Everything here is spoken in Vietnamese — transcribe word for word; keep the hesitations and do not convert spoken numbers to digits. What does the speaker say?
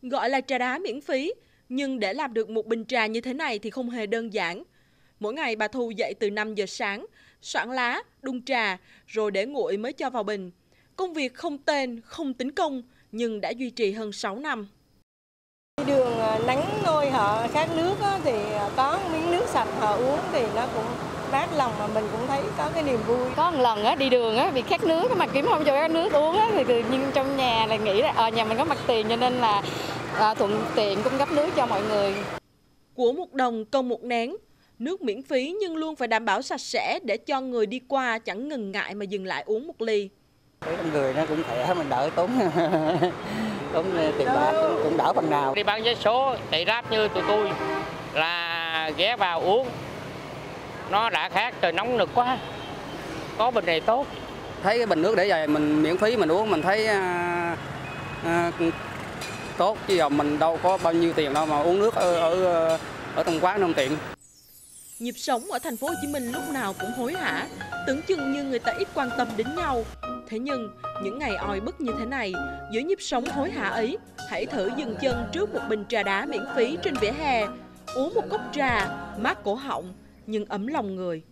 Gọi là trà đá miễn phí, nhưng để làm được một bình trà như thế này thì không hề đơn giản. Mỗi ngày bà Thu dậy từ năm giờ sáng, soạn lá, đun trà, rồi để nguội mới cho vào bình. Công việc không tên, không tính công, nhưng đã duy trì hơn sáu năm. Đường nắng nôi họ khát nước thì có miếng nước sạch họ uống thì nó cũng mát lòng, mà mình cũng thấy có cái niềm vui. Có một lần á, đi đường á, bị khát nước mà kiếm không cho cái nước uống á, thì tự nhiên trong nhà là nghĩ là ở nhà mình có mặt tiền cho nên là à, thuận tiện cung cấp nước cho mọi người. Của một đồng công một nén, nước miễn phí nhưng luôn phải đảm bảo sạch sẽ để cho người đi qua chẳng ngần ngại mà dừng lại uống một ly. Với con người nó cũng khỏe, mình đỡ tốn tốn tiền bạc, cũng, cũng đỡ phần nào. Đi bán vé số chạy ráp như tụi tôi là ghé vào uống, nó đã khác, trời nóng nực quá, có bình này tốt. Thấy cái bình nước để vậy mình miễn phí mình uống mình thấy à, à, tốt, chứ giờ mình đâu có bao nhiêu tiền đâu mà uống nước ở ở, ở trong quán không tiện. Nhịp sống ở thành phố Hồ Chí Minh lúc nào cũng hối hả, tưởng chừng như người ta ít quan tâm đến nhau. Thế nhưng, những ngày oi bức như thế này, giữa nhịp sống hối hả ấy, hãy thử dừng chân trước một bình trà đá miễn phí trên vỉa hè, uống một cốc trà, mát cổ họng, nhưng ấm lòng người.